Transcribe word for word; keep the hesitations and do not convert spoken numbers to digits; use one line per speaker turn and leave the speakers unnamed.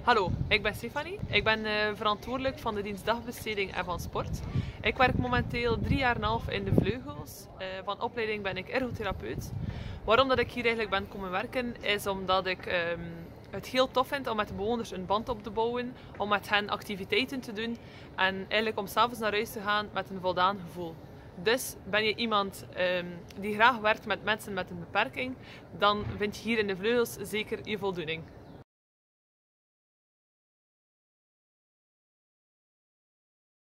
Hallo, ik ben Stefanie. Ik ben uh, verantwoordelijk van de dienst dagbesteding en van sport. Ik werk momenteel drie jaar en een half in de vleugels. Uh, van opleiding ben ik ergotherapeut. Waarom dat ik hier eigenlijk ben komen werken is omdat ik um, het heel tof vind om met de bewoners een band op te bouwen, om met hen activiteiten te doen en eigenlijk om s'avonds naar huis te gaan met een voldaan gevoel. Dus ben je iemand um, die graag werkt met mensen met een beperking, dan vind je hier in de vleugels zeker je voldoening.